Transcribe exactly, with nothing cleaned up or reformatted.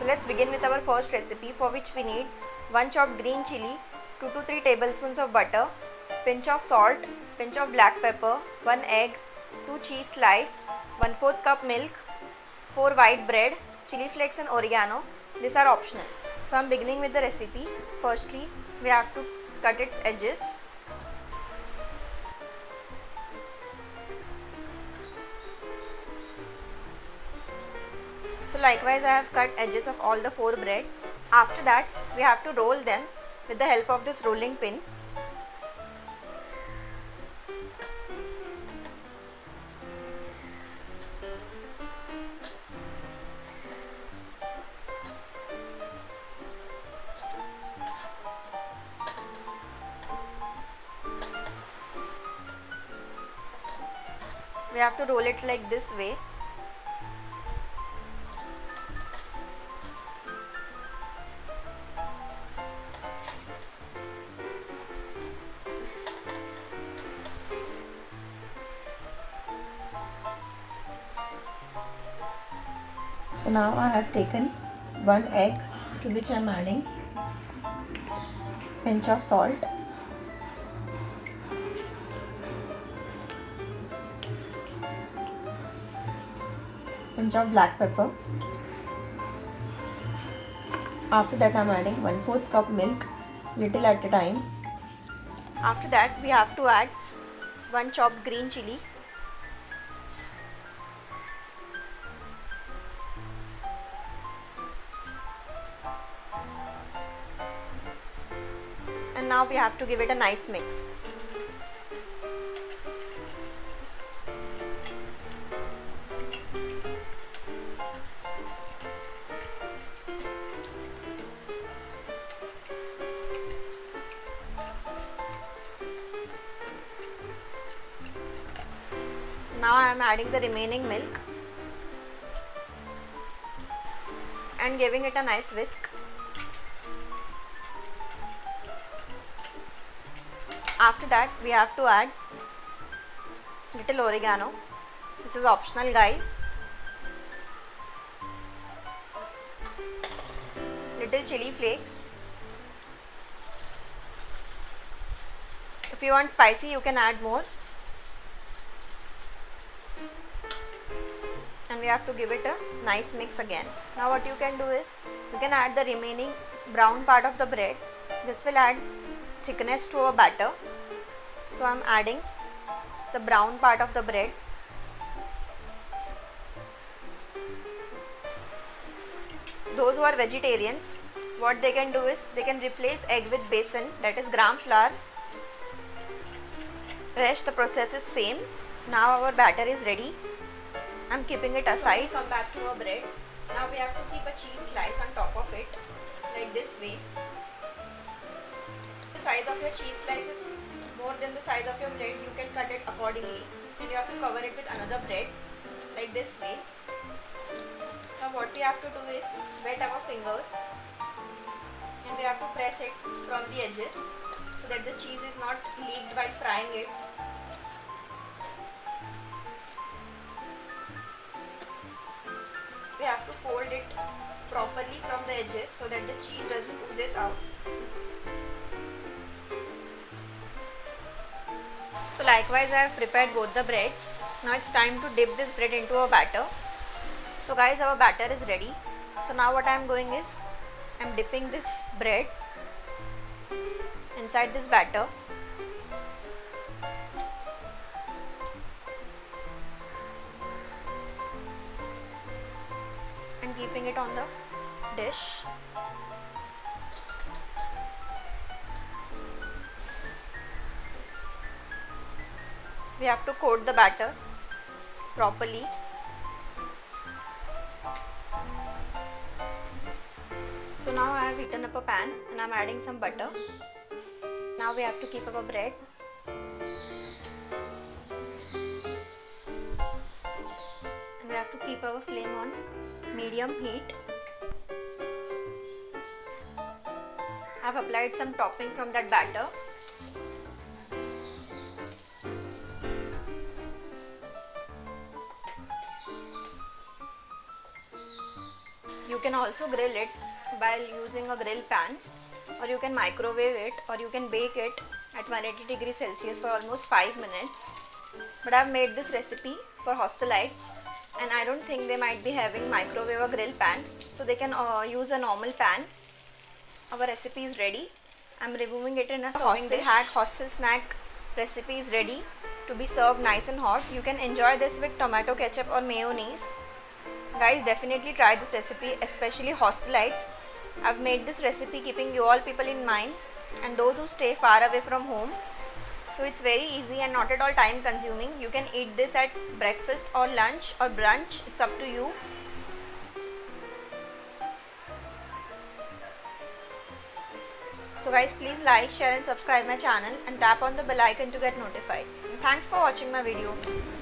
So let's begin with our first recipe, for which we need one chopped green chili, two to three tablespoons of butter, pinch of salt, pinch of black pepper, one egg, two cheese slice, one fourth cup milk, four white bread, chili flakes and oregano. These are optional. So I am beginning with the recipe. Firstly, we have to cut its edges. So likewise I have cut edges of all the four breads. After that we have to roll them with the help of this rolling pin. We have to roll it like this way. So now I have taken one egg, to which I am adding pinch of salt, pinch of black pepper. After that I am adding one fourth cup milk, little at a time. After that we have to add one chopped green chili, and now we have to give it a nice mix. Now I am adding the remaining milk and giving it a nice whisk. After that we have to add little oregano. This is optional, guys. Little chili flakes. If you want spicy, you can add more. And we have to give it a nice mix again. Now what you can do is, you can add the remaining brown part of the bread. This will add thickness to our batter. So I am adding the brown part of the bread. Those who are vegetarians, what they can do is, they can replace egg with besan, that is gram flour. Rest the process is same. Now our batter is ready. I am keeping it aside. So we come back to our bread. Now we have to keep a cheese slice on top of it, like this way. The size of your cheese slice is more than the size of your bread, you can cut it accordingly, and you have to cover it with another bread, like this way. Now what we have to do is wet our fingers, and we have to press it from the edges so that the cheese is not leaked while frying it. We have to fold it properly from the edges so that the cheese doesn't oozes out. So likewise I have prepared both the breads. Now it's time to dip this bread into a batter. So guys, our batter is ready. So now what I am doing is, I am dipping this bread inside this batter. And keeping it on the dish. We have to coat the batter properly. So now I have heated up a pan and I am adding some butter. Now we have to keep our bread. And we have to keep our flame on medium heat. I have applied some topping from that batter. You can also grill it while using a grill pan, or you can microwave it, or you can bake it at one hundred eighty degrees Celsius for almost five minutes. But I've made this recipe for hostelites, and I don't think they might be having microwave or grill pan, so they can uh, use a normal pan. Our recipe is ready. I'm removing it in a serving dish. Hostel hack hostel snack recipe is ready to be served nice and hot. You can enjoy this with tomato ketchup or mayonnaise. Guys, definitely try this recipe, especially hostelites. I've made this recipe keeping you all people in mind and those who stay far away from home. So it's very easy and not at all time consuming. You can eat this at breakfast or lunch or brunch. It's up to you. So guys, please like, share and subscribe my channel and tap on the bell icon to get notified. And thanks for watching my video.